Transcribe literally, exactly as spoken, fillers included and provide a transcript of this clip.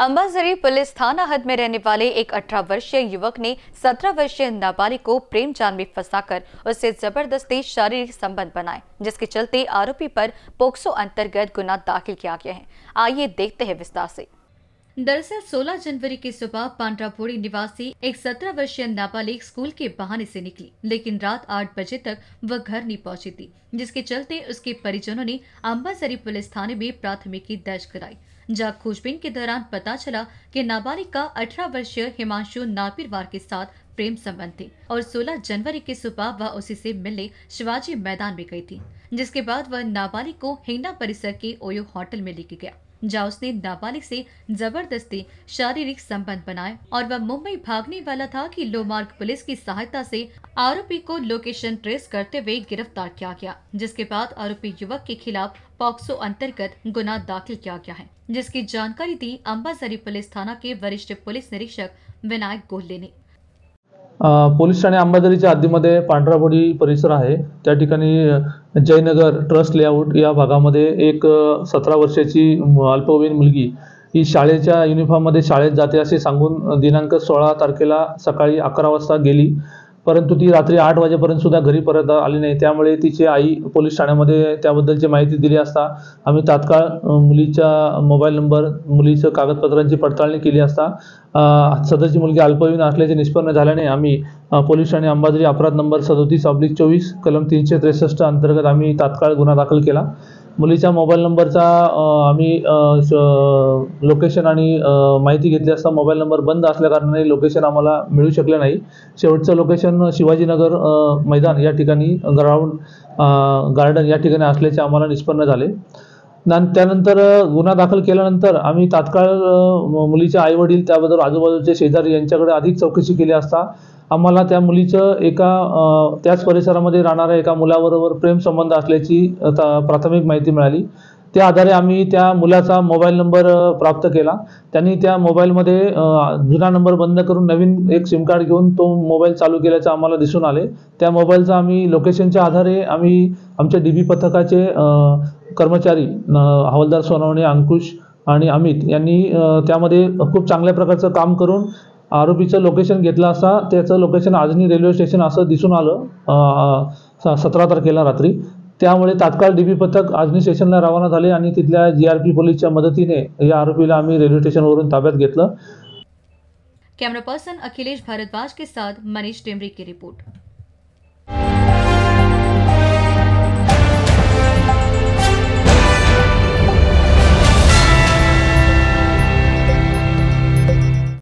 Ambazari police थाना हद में रहने वाले एक अठारह वर्षीय युवक ने सत्रह वर्षीय नाबालिग को प्रेम जाल में फंसाकर उससे जबरदस्ती शारीरिक संबंध बनाए, जिसके चलते आरोपी पर पोक्सो अंतर्गत गुना दाखिल किया गया है। आइए देखते हैं विस्तार से। दरअसल सोलह जनवरी की सुबह पांड्रापोड़ी निवासी एक सत्रह वर्षीय नाबालिग स्कूल के बहाने से निकली, लेकिन रात आठ बजे तक वह घर नहीं पहुंची थी, जिसके चलते उसके परिजनों ने अंबाझरी पुलिस थाने में प्राथमिकी दर्ज कराई। जहां खोजबीन के दौरान पता चला कि नाबालिग का अठारह वर्षीय हिमांशु नापिरवार के साथ प्रेम संबंध थे और सोलह जनवरी की सुबह वह उसी से मिलने शिवाजी मैदान में गई थी, जिसके बाद वह नाबालिग को हिंडा परिसर के ओयो होटल में लेके गया, जहां उसने नाबालिग से जबरदस्ती शारीरिक संबंध बनाए और वह मुंबई भागने वाला था कि लोमार्ग पुलिस की सहायता से आरोपी को लोकेशन ट्रेस करते हुए गिरफ्तार किया गया, जिसके बाद आरोपी युवक के खिलाफ पॉक्सो अंतर्गत गुना दाखिल किया गया है, जिसकी जानकारी दी अंबाझरी पुलिस थाना के वरिष्ठ पुलिस निरीक्षक विनायक गोल्ले ने। पोलीस ठाणे अंबाझरीच्या हद्दीमध्ये पांढरापोडी परिसर आहे। त्या ठिकाणी जयनगर ट्रस्ट लेआउट या भागामध्ये एक सतरा वर्षाची अल्पवयीन मुलगी ही शाळेच्या युनिफॉर्ममध्ये शाळेत जाते असे सांगून दिनांक सोळा तारखेला सकाळी अकरा वाजता गेली, परंतु ती रात्री आठ वाजेपर्यंत सुद्धा घरी परत आली नाही। त्यामुळे तिची आई पोलीस ठाण्यामध्ये त्याबद्दलची माहिती दिली असता आम्ही तात्काळ मुलीचा मोबाईल नंबर, मुलीच्या कागदपत्रांची पडताळणी केली असता सदरची मुलगी अल्पवयीन असल्याचे निष्पन्न झाल्याने आम्ही पोलीस ठाणे अंबाझरी अपराध नंबर सदोतीस ऑब्लिक चोवीस कलम तीनशे त्रेसष्ट अंतर्गत आम्ही तात्काळ गुन्हा दाखल केला। मुलीच्या मोबाईल नंबरचा आम्ही लोकेशन आणि माहिती घेतली असता मोबाईल नंबर बंद असल्या कारणाने लोकेशन आम्हाला मिळू शकले नाही। शेवटचं लोकेशन शिवाजीनगर मैदान या ठिकाणी ग्राउंड गार्डन या ठिकाणी असल्याचे आम्हाला निष्पन्न झाले। त्यानंतर गुन्हा दाखल केल्यानंतर आम्ही तात्काळ मुलीचे आई वडील त्याबद्दल आजूबाजूचे शेजारी यांच्याकडे अधिक चौकशी केली असता आम्हाला त्या मुलीचं एका त्याच परिसरामध्ये राहणाऱ्या एका मुलाबरोबर प्रेम संबंध असल्याची प्राथमिक माहिती मिळाली। त्या आधारे आम्ही त्या मुलाचा मोबाईल नंबर प्राप्त केला। त्यांनी त्या मोबाईलमध्ये जुना नंबर बंद करून नवीन एक सिम कार्ड घेऊन तो मोबाईल चालू केल्याचं आम्हाला दिसून आले। त्या मोबाईलचा आम्ही लोकेशनच्या आधारे आम्ही आमच्या डीबी पथकाचे कर्मचारी हवालदार सोनवणे, अंकुश आणि अमित यांनी त्यामध्ये खूप चांगल्या प्रकारचं काम करून आरोपीचं लोकेशन घेतलं असता त्याचं लोकेशन आजनी रेल्वे स्टेशन असं दिसून आलं सतरा तारखेला रात्री। त्यामुळे तात्काळ डीबी पथक आजनी स्टेशनला रवाना झाले आणि तिथल्या जीआरपी पोलीसच्या मदतीने या आरोपीला आम्ही रेल्वे स्टेशनवरून ताब्यात घेतलं। कैमरा पर्सन अखिलेश भारद्वाज के साथ मनीष टेमरी की रिपोर्ट।